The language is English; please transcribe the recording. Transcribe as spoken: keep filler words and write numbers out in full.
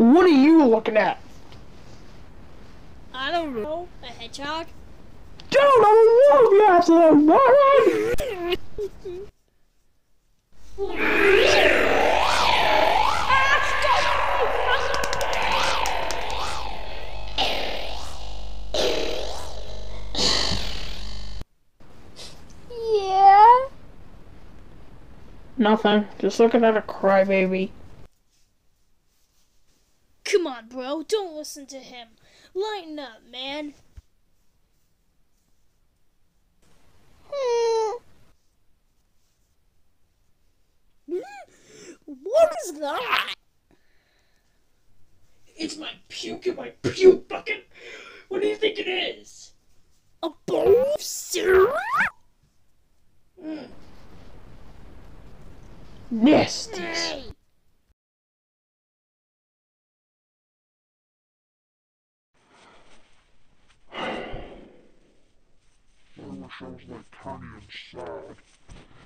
what are you looking at? I don't know. A hedgehog? Dude, I'm a wolf, you absolute moron! Yeah? Nothing. Just looking at a crybaby. Come on, bro. Don't listen to him. Lighten up, man. What is that? It's my puke in my puke bucket. What do you think it is? A bowl of cereal? Mm. Nasty. Hey. I wish I was like Tiny and sad.